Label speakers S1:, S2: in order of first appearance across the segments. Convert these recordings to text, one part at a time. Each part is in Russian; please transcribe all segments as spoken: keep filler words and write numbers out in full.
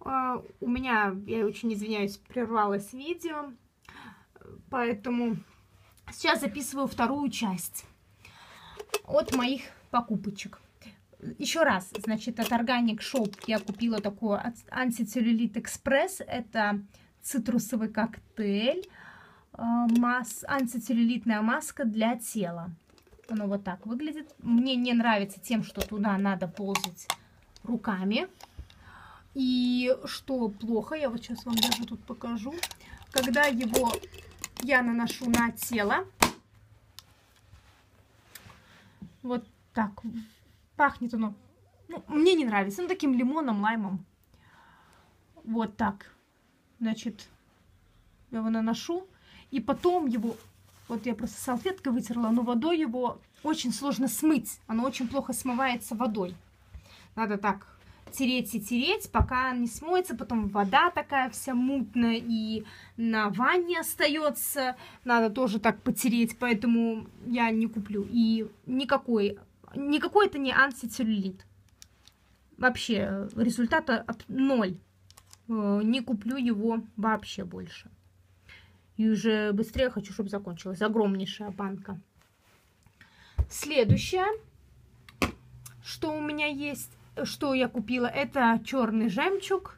S1: Uh, у меня, я очень извиняюсь, прервалось видео, поэтому сейчас записываю вторую часть от моих покупочек. Еще раз, значит, от Organic Shop я купила такой антицеллюлит экспресс. Это цитрусовый коктейль, мас, антицеллюлитная маска для тела. Оно вот так выглядит. Мне не нравится тем, что туда надо ползать руками. И что плохо, я вот сейчас вам даже тут покажу. Когда его я наношу на тело, вот так, пахнет оно, ну, мне не нравится, ну, таким лимоном, лаймом. Вот так, значит, я его наношу, и потом его, вот я просто салфеткой вытерла, но водой его очень сложно смыть, оно очень плохо смывается водой. Надо так тереть и тереть, пока не смоется, потом вода такая вся мутная и на ванне остается, надо тоже так потереть, поэтому я не куплю. И никакой, никакой это не антицеллюлит. Вообще результата ноль. Не куплю его вообще больше. И уже быстрее хочу, чтобы закончилась. Огромнейшая банка. Следующее, что у меня есть, что я купила, это черный жемчуг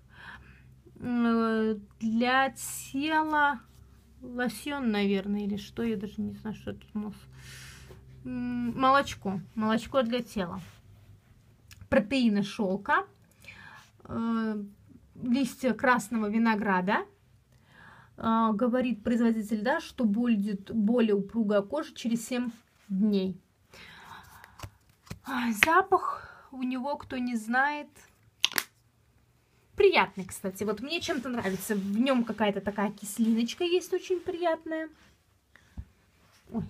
S1: для тела, лосьон, наверное, или что, я даже не знаю, что это у нас. Молочко, молочко для тела. Протеины шелка, листья красного винограда. Говорит производитель, да, что будет более упругая кожа через семь дней. Запах у него, кто не знает, приятный, кстати. Вот мне чем-то нравится. В нем какая-то такая кислиночка есть очень приятная. Ой.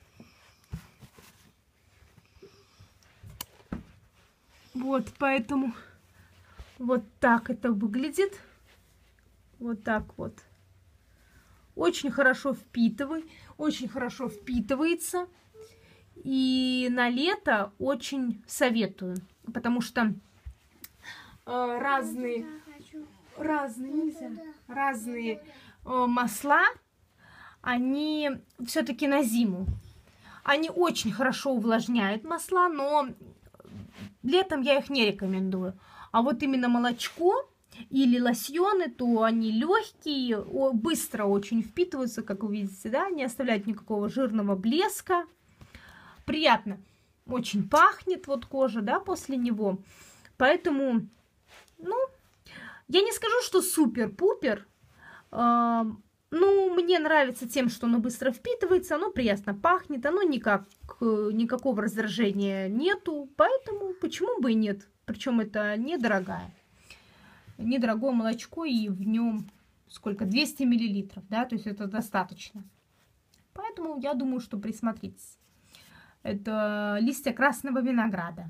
S1: Вот, поэтому вот так это выглядит. Вот так вот. Очень хорошо впитывает, очень хорошо впитывается. И на лето очень советую. Потому что э, разные, разные, нельзя, разные э, масла, они все-таки на зиму. Они очень хорошо увлажняют масла, но летом я их не рекомендую. А вот именно молочко или лосьоны, то они легкие, быстро очень впитываются, как вы видите, да, не оставляют никакого жирного блеска. Приятно. Очень пахнет вот кожа, да, после него. Поэтому, ну, я не скажу, что супер-пупер. Э, ну, мне нравится тем, что оно быстро впитывается, оно приятно пахнет, оно никак, никакого раздражения нету. Поэтому почему бы и нет? Причем это недорогое. Недорогое молочко, и в нем сколько? двести миллилитров, да, то есть это достаточно. Поэтому я думаю, что присмотритесь. Это листья красного винограда.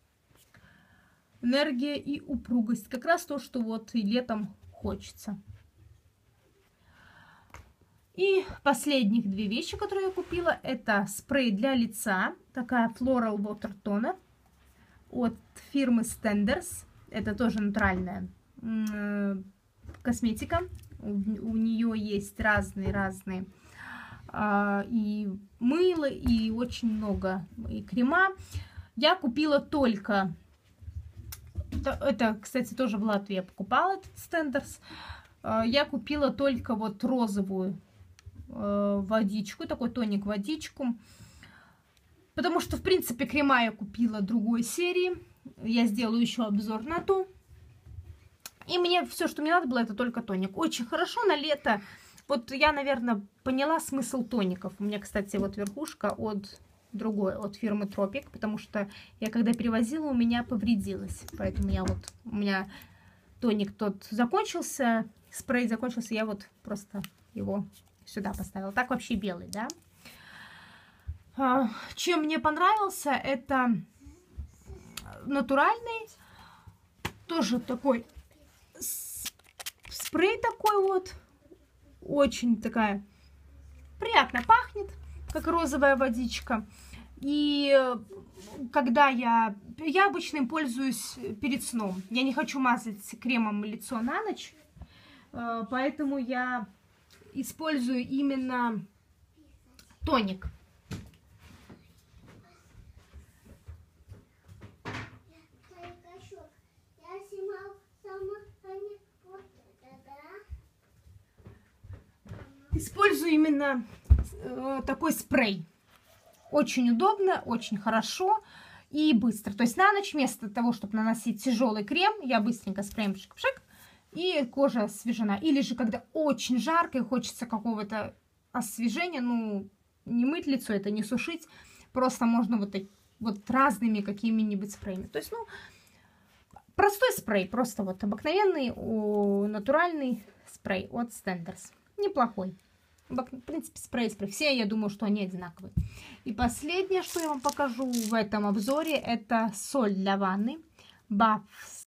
S1: Энергия и упругость. Как раз то, что вот и летом хочется. И последних две вещи, которые я купила, это спрей для лица. Такая Floral Water Toner от фирмы Stenders. Это тоже натуральная косметика. У нее есть разные-разные и мыло, и очень много и крема. Я купила только, это, кстати, тоже в Латвии я покупала этот Stenders. Я купила только вот розовую водичку, такой тоник водичку, потому что, в принципе, крема я купила другой серии. Я сделаю еще обзор на ту. И мне все, что мне надо было, это только тоник. Очень хорошо на лето. Вот я, наверное, поняла смысл тоников. У меня, кстати, вот верхушка от другой, от фирмы Tropic, потому что я когда перевозила, у меня повредилась. Поэтому я вот, у меня тоник тот закончился, спрей закончился, я вот просто его сюда поставила. Так вообще белый, да? Чем мне понравился, это натуральный, тоже такой спрей такой вот. Очень такая приятно пахнет, как розовая водичка. И когда я... Я обычно им пользуюсь перед сном. Я не хочу мазать кремом лицо на ночь, поэтому я использую именно тоник. Использую именно э, такой спрей. Очень удобно, очень хорошо и быстро. То есть на ночь вместо того, чтобы наносить тяжелый крем, я быстренько спреем пшик-пшик, и кожа освежена. Или же, когда очень жарко и хочется какого-то освежения, ну, не мыть лицо, это не сушить, просто можно вот, вот разными какими-нибудь спреями. То есть, ну, простой спрей, просто вот обыкновенный, о, натуральный спрей от Stenders. Неплохой. В принципе, спрей, спрей. Все, я думаю, что они одинаковые. И последнее, что я вам покажу в этом обзоре, это соль для ванны. Bath